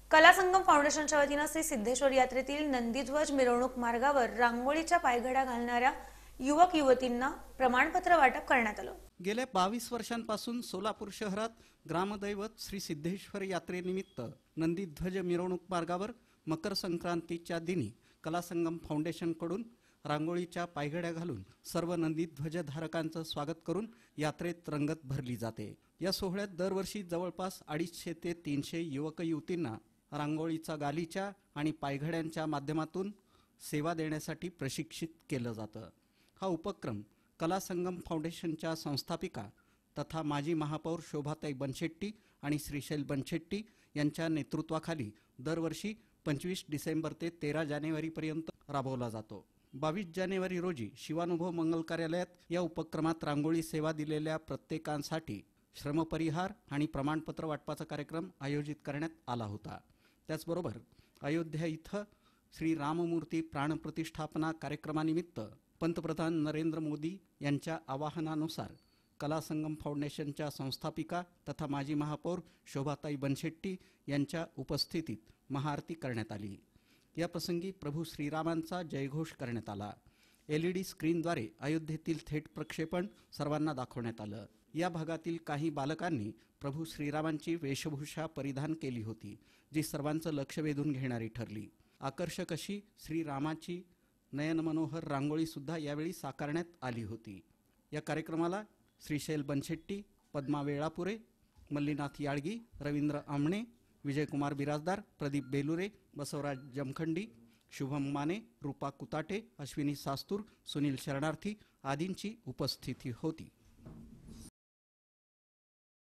कला संगम फाउंडेशनच्या वतीने श्री सिद्धेश्वर यात्रेतील नंदीध्वज मिरवणूक मार्गावर रांगोळीच्या पायघड्या घालणाऱ्या युवक युवतींना प्रमाणपत्र वाटप करण्यात आलं। गेल्या 22 वर्षांपासून सोलापूर शहरात ग्रामदैवत श्री सिद्धेश्वर यात्रेनिमित्त नंदीध्वज मिरवणूक मार्गावर मकर संक्रांतीच्या दिनी कला संगम फाउंडेशनकडून रांगोळीच्या पायघड्या घालून सर्व नंदीध्वजधारकांचं स्वागत करून यात्रेत रंगत भरली जाते। या सोहळ्यात दरवर्षी जवळपास 250 ते 300 युवक युवतींना रांगोळीचा गालीच्या आणि पायघड्यांच्या माध्यमातून सेवा देण्यासाठी प्रशिक्षित केलं जातं। हा उपक्रम कला संगम फाउंडेशनच्या संस्थापिका तथा माजी महापौर शोभाताई बनशेट्टी आणि श्रीशैल बनशेट्टी यांच्या नेतृत्वाखाली दरवर्षी 25 डिसेंबर ते 13 जानेवारीपर्यंत राबवला जातो। 22 जानेवारी रोजी शिवानुभव मंगल कार्यालयात या उपक्रमात रांगोळी सेवा दिलेल्या प्रत्येकांसाठी श्रमपरिहार आणि प्रमाणपत्र वाटपाचा कार्यक्रम आयोजित करण्यात आला होता। त्याचबरोबर अयोध्या इथं श्री राममूर्ती प्राणप्रतिष्ठापना कार्यक्रमानिमित्त पंतप्रधान नरेंद्र मोदी यांच्या आवाहनानुसार कला संगम फाउंडेशनच्या संस्थापिका तथा माजी महापौर शोभाताई बनशेट्टी यांच्या उपस्थितीत महाआरती करण्यात आली। या प्रसंगी प्रभू श्रीरामांचा जयघोष करण्यात आला। LED स्क्रीनद्वारे अयोध्येतील थेट प्रक्षेपण सर्वांना दाखवण्यात आलं। या भागातील काही बालकांनी प्रभू श्रीरामांची वेशभूषा परिधान केली होती, जी सर्वांचं लक्ष वेधून घेणारी ठरली। आकर्षक अशी श्रीरामाची नयनमनोहर रांगोळी सुद्धा यावेळी साकारण्यात आली होती। या कार्यक्रमाला श्रीशैल बनशेट्टी, पद्मा वेळापुरे, मल्लीनाथ याळगी, रवींद्र आमणे, विजयकुमार बिराजदार, प्रदीप बेलुरे, बसवराज जमखंडी, शुभम माने, रूपा कुताटे, अश्विनी सास्तूर, सुनील शरणार्थी आदींची उपस्थिती होती।